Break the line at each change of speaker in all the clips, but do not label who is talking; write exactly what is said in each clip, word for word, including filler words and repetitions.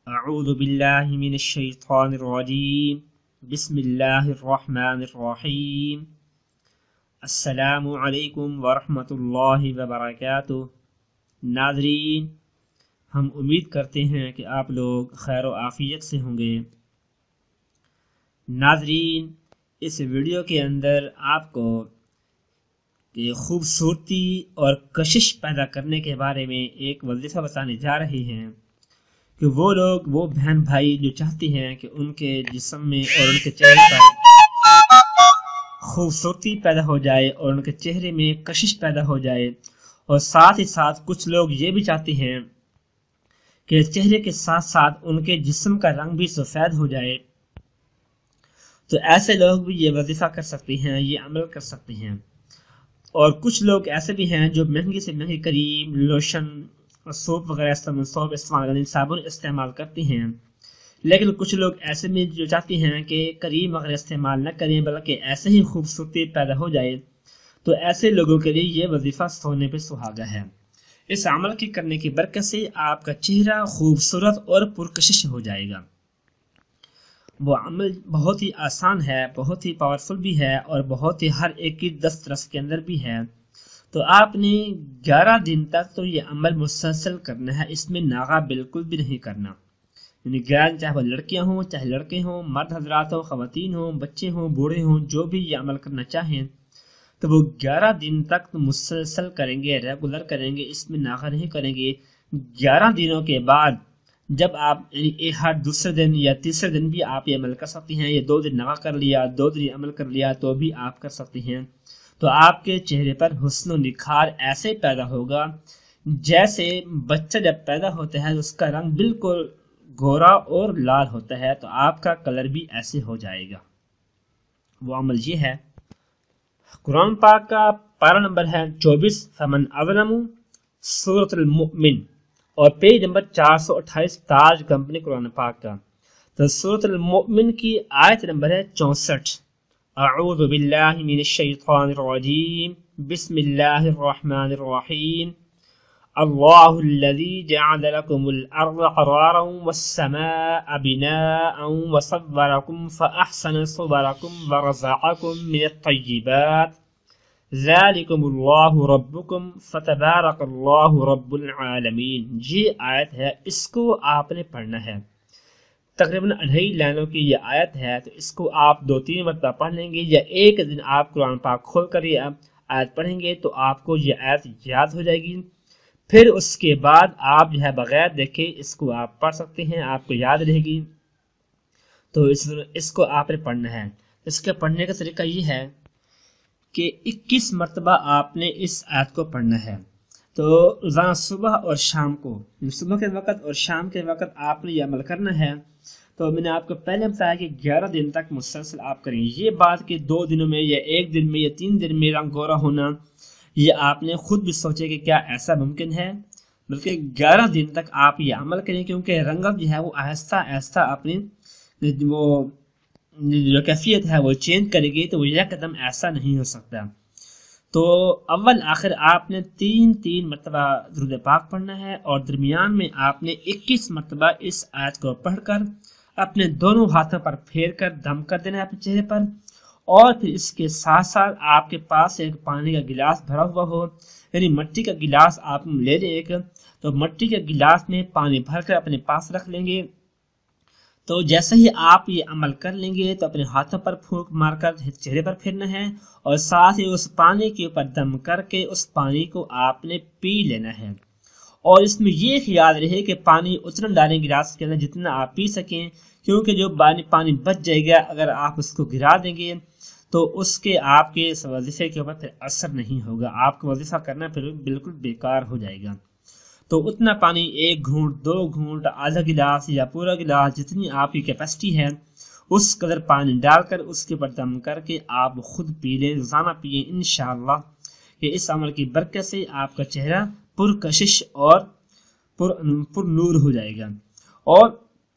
اعوذ باللہ من الشیطان الرجیم بسم اللہ الرحمن الرحیم السلام علیکم ورحمۃ اللہ وبرکاتہ۔ ناظرین، ہم امید کرتے ہیں کہ آپ لوگ خیر و عافیت سے ہوں گے۔ ناظرین، اس ویڈیو کے اندر آپ کو خوبصورتی اور کشش پیدا کرنے کے بارے میں ایک وظیفہ بتانے جا رہے ہیں کہ وہ لوگ وہ بہن بھائی جو چاہتے ہیں کہ ان کے جسم میں اور ان کے چہرے پر خوبصورتی پیدا ہو جائے اور ان کے چہرے میں کشش پیدا ہو جائے، اور ساتھ ہی ساتھ کچھ لوگ یہ بھی چاہتے ہیں کہ چہرے کے ساتھ ساتھ ان کے جسم کا رنگ بھی سفید ہو جائے، تو ایسے لوگ بھی یہ وظیفہ کر سکتے ہیں، یہ عمل کر سکتے ہیں۔ اور کچھ لوگ ایسے بھی ہیں جو مہنگی سے مہنگی کریم، لوشن، سوپ وغیرہ استعمال سوپ استعمال صابن استعمال کرتے ہیں، لیکن کچھ لوگ ایسے بھی جو چاہتے ہیں کہ کریم وغیرہ استعمال نہ کریں بلکہ ایسے ہی خوبصورتی پیدا ہو جائے، تو ایسے لوگوں کے لیے یہ وظیفہ سونے پہ سہاگا ہے۔ اس عمل کی کرنے کی برکت سے آپ کا چہرہ خوبصورت اور پرکشش ہو جائے گا۔ وہ عمل بہت ہی آسان ہے، بہت ہی پاورفل بھی ہے، اور بہت ہی ہر ایک کی دسترس کے اندر بھی ہے۔ تو آپ نے گیارہ دن تک تو یہ عمل مسلسل کرنا ہے، اس میں ناغہ بالکل بھی نہیں کرنا۔ یعنی گیارہ دن، چاہے وہ لڑکیاں ہوں، چاہے لڑکے ہوں، مرد حضرات ہوں، خواتین ہوں، بچے ہوں، بوڑھے ہوں، جو بھی یہ عمل کرنا چاہیں تو وہ گیارہ دن تک مسلسل کریں گے، ریگولر کریں گے، اس میں ناغہ نہیں کریں گے۔ گیارہ دنوں کے بعد جب آپ یعنی ہر دوسرے دن یا تیسرے دن بھی آپ یہ عمل کر سکتے ہیں، یہ دو دن ناغہ کر لیا، دو دن عمل کر لیا تو بھی آپ کر سکتے ہیں، تو آپ کے چہرے پر حسن و نکھار ایسے پیدا ہوگا جیسے بچہ جب پیدا ہوتا ہے اس کا رنگ بالکل گورا اور لال ہوتا ہے، تو آپ کا کلر بھی ایسے ہو جائے گا۔ وہ عمل یہ ہے، قرآن پاک کا پارہ نمبر ہے چوبیس، فمن اظلم، سورۃ المؤمن، اور پیج نمبر چار سو اٹھائیس، تاج کمپنی قرآن پاک کا۔ تو سورۃ المؤمن کی آیت نمبر ہے چونسٹھ۔ اعوذ باللہ من الشیطان الرجیم بسم اللہ الرحمن الرحیم اللہ الذی جعل لکم الارض قرارا والسماء بناء وصورکم فاحسن صورکم ورزقکم من الطیبات ذالکم اللہ ربکم فتبارک اللہ رب العالمین۔ یہ آیت ہے، اس کو آپ نے پڑھنا ہے۔ تقریباً اڑھائی لائنوں کی یہ آیت ہے، تو اس کو آپ دو تین مرتبہ پڑھ لیں گے، یا ایک دن آپ قرآن پاک کھول کر یہ آیت پڑھیں گے تو آپ کو یہ آیت یاد ہو جائے گی۔ پھر اس کے بعد آپ جو ہے بغیر دیکھے اس کو آپ پڑھ سکتے ہیں، آپ کو یاد رہے گی۔ تو اس اس کو آپ نے پڑھنا ہے۔ اس کے پڑھنے کا طریقہ یہ ہے کہ اکیس مرتبہ آپ نے اس آیت کو پڑھنا ہے۔ تو روزانہ صبح اور شام کو، صبح کے وقت اور شام کے وقت آپ نے یہ عمل کرنا ہے۔ تو میں نے آپ کو پہلے بتایا کہ گیارہ دن تک مسلسل آپ کریں۔ یہ بات کہ دو دنوں میں یا ایک دن میں یا تین دن میں رنگ گورا ہونا، یہ آپ نے خود بھی سوچے کہ کیا ایسا ممکن ہے، بلکہ گیارہ دن تک آپ یہ عمل کریں، کیونکہ رنگت جو ہے وہ آہستہ آہستہ اپنی وہ جو کیفیت ہے وہ چینج کرے گی، تو وہ یہ قدم ایسا نہیں ہو سکتا۔ تو اول آخر آپ نے تین تین مرتبہ درود پاک پڑھنا ہے، اور درمیان میں آپ نے اکیس مرتبہ اس آیت کو پڑھ کر اپنے دونوں ہاتھوں پر پھیر کر دم کر دینا ہے اپنے چہرے پر، اور پھر اس کے ساتھ ساتھ آپ کے پاس ایک پانی کا گلاس بھرا ہوا ہو، یعنی مٹی کا گلاس آپ لے لیں ایک، تو مٹی کے گلاس میں پانی بھر کر اپنے پاس رکھ لیں گے۔ تو جیسے ہی آپ یہ عمل کر لیں گے تو اپنے ہاتھوں پر پھونک مار کر چہرے پر پھرنا ہے، اور ساتھ ہی اس پانی کے اوپر دم کر کے اس پانی کو آپ نے پی لینا ہے۔ اور اس میں یہ خیال رہے کہ پانی اتنا ڈالیں گلاس کے اندر جتنا آپ پی سکیں، کیونکہ جو پانی بچ جائے گا اگر آپ اس کو گرا دیں گے تو اس کے آپ کے وظیفے کے اوپر پھر اثر نہیں ہوگا، آپ کو وظیفہ کرنا پھر بالکل بیکار ہو جائے گا۔ تو اتنا پانی ایک گھونٹ، دو گھونٹ، آدھا گلاس یا پورا گلاس، جتنی آپ کی کیپیسٹی ہے اس قدر پانی ڈال کر اس کے اوپر دم کر کے آپ خود پی لیں، روزانہ پئیں انشاءاللہ کہ اس عمل کی برکت سے آپ کا چہرہ پرکشش اور پر پر نور ہو جائے گا۔ اور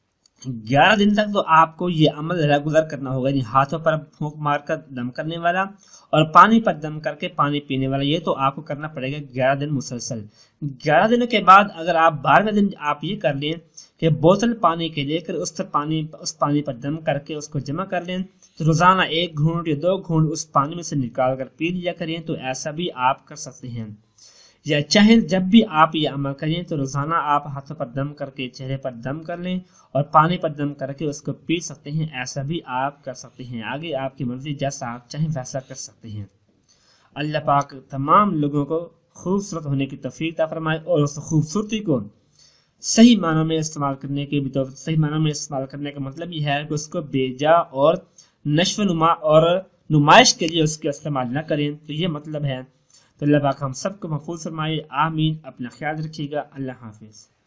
گیارہ دن تک تو آپ کو یہ عمل ریگولر کرنا ہوگا، یعنی ہاتھوں پر پھونک مار کر دم کرنے والا اور پانی پر دم کر کے پانی پینے والا، یہ تو آپ کو کرنا پڑے گا گیارہ دن مسلسل۔ گیارہ دنوں کے بعد اگر آپ بارہویں دن آپ یہ کر لیں کہ بوتل پانی کے لے کر اس پانی اس پانی پر دم کر کے اس کو جمع کر لیں تو روزانہ ایک گھونٹ یا دو گھونٹ اس پانی میں سے نکال کر پی لیا کریں، تو ایسا بھی آپ کر سکتے ہیں۔ یا چاہیں جب بھی آپ یہ عمل کریں تو روزانہ آپ ہاتھوں پر دم کر کے چہرے پر دم کر لیں اور پانی پر دم کر کے اس کو پی سکتے ہیں، ایسا بھی آپ کر سکتے ہیں۔ آگے آپ کی مرضی، جیسا آپ چاہیں ویسا کر سکتے ہیں۔ اللہ پاک تمام لوگوں کو خوبصورت ہونے کی توفیق عطا فرمائے اور اس خوبصورتی کو صحیح معنوں میں استعمال کرنے کے بھی توفیق۔ صحیح معنوں میں استعمال کرنے کا مطلب یہ ہے کہ اس کو بے جا اور نشو و نما اور نمائش کے لیے اس کا استعمال نہ کریں، تو یہ مطلب ہے۔ تو اللہ پاک ہم سب کو محفوظ فرمائے، آمین۔ اپنا خیال رکھیے گا، اللہ حافظ۔